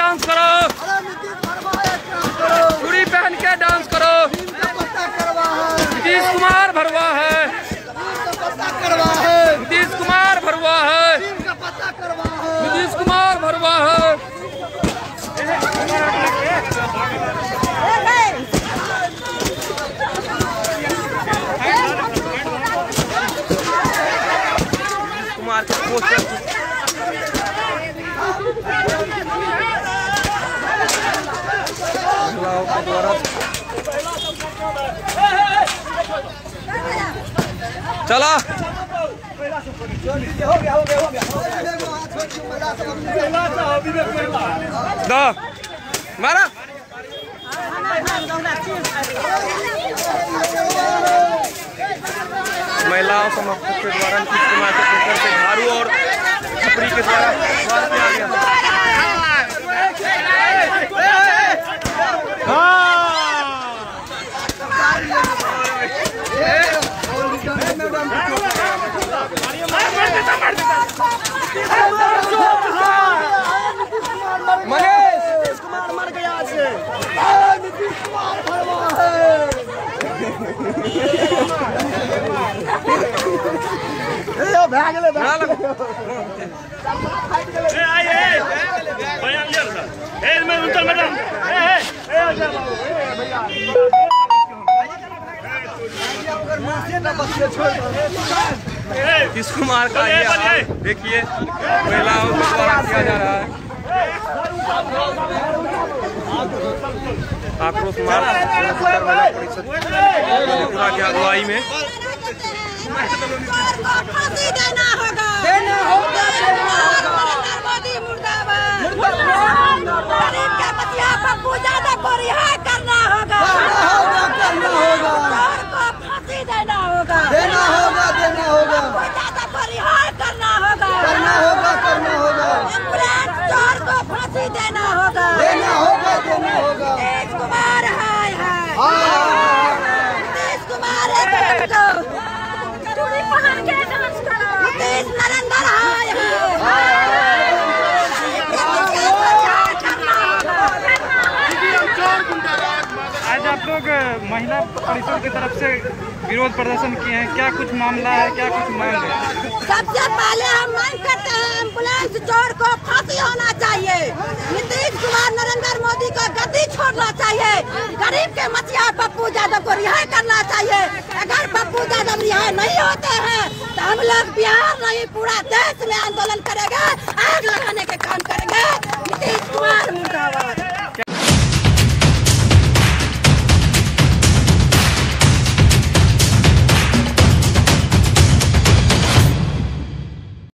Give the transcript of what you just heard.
Dance करो, चूड़ी पहन के डांस करो। नीतीश कुमार भरवा है, नीतीश कुमार भरवा है, नीतीश कुमार भरवा है। कुमार के पोस्टर चला मारा महिलाओं समर्थक के द्वारा नीतीश कुमार के पोस्टर से झाड़ू और छपरी के द्वारा स्वागत किया गया। नीतीश कुमार मर गया से नीतीश कुमार भरवा है। नीतीश कुमार का ये हाल देखिए, महिलाओं के द्वारा किया जा रहा है। आक्रोश मार्च महिला परिषद की अगुवाई में फांसी देना होगा, मोदी मुर्दाबाद। गरीब के बतिया पप्पू यादव को रिहा करना होगा, फांसी देना होगा, पप्पू यादव को रिहा करना होगा, एम्बुलेंस चोर को फांसी देना होगा। नीतीश कुमार हाय हाय, नीतीश कुमार चूड़ी पहन के डांस करो, नीतीश नरेंद्र हाय हाय। आज आप लोग महिला परिषद की तरफ से विरोध प्रदर्शन किए हैं, क्या कुछ मामला है, क्या कुछ मांग है? सबसे पहले हम मांग करते हैं एम्बुलेंस चोर को फांसी होना चाहिए। नीतीश कुमार नरेंद्र मोदी को गद्दी छोड़ना चाहिए। गरीब के मचिया पप्पू यादव को रिहा करना चाहिए। अगर पप्पू यादव रिहा नहीं होते हैं तो हम लोग बिहार नहीं पूरा देश में आंदोलन करेंगे, आग लगाने के काम करेंगे। नीतीश कुमार मुर्दाबाद।